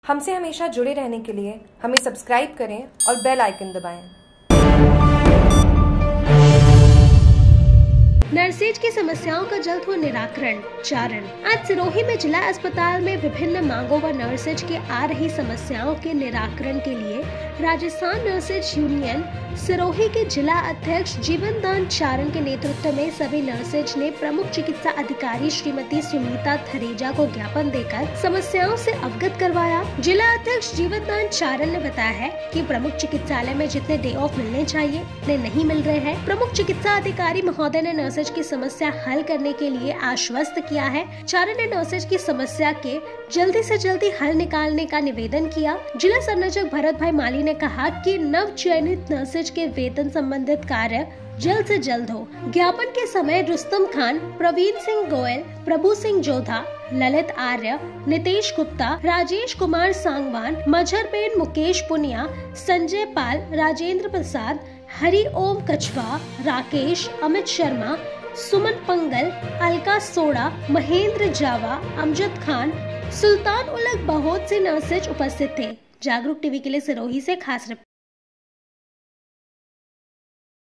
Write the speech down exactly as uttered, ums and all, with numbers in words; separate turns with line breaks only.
हमसे हमेशा जुड़े रहने के लिए हमें सब्सक्राइब करें और बेल आइकन दबाएं।
नर्सेज की समस्याओं का जल्द हो निराकरण। चारण। आज सिरोही में जिला अस्पताल में विभिन्न मांगों व नर्सेज की आ रही समस्याओं के निराकरण के लिए राजस्थान नर्सेज यूनियन सिरोही के जिला अध्यक्ष जीवन दान चारण के नेतृत्व में सभी नर्सेज ने प्रमुख चिकित्सा अधिकारी श्रीमती सुनीता थरेजा को ज्ञापन देकर समस्याओं से अवगत करवाया। जिला अध्यक्ष जीवन दान चारण ने बताया है कि प्रमुख चिकित्सालय में जितने डे ऑफ मिलने चाहिए उतने नहीं मिल रहे हैं। प्रमुख चिकित्सा अधिकारी महोदय ने नर्सेज की समस्या हल करने के लिए आश्वस्त किया है। चारण ने नर्सेज की समस्या के जल्दी से जल्दी हल निकालने का निवेदन किया। जिला संरक्षक भरत भाई माली ने कहा कि नव चयनित नर्सेज के वेतन संबंधित कार्य जल्द से जल्द हो। ज्ञापन के समय रुस्तम खान, प्रवीण सिंह गोयल, प्रभु सिंह जोधा, ललित आर्य, नितेश गुप्ता, राजेश कुमार सांगवान, मजहरबेन मुकेश पुनिया, संजय पाल, राजेंद्र प्रसाद, हरि ओम कछवा, राकेश, अमित शर्मा, सुमन पंगल, अलका सोडा, महेंद्र जावा, अमजद खान, सुल्तान उलग बहुत से नर्सेज उपस्थित थे। जागरूक टीवी के लिए सिरोही से खास रिपोर्ट।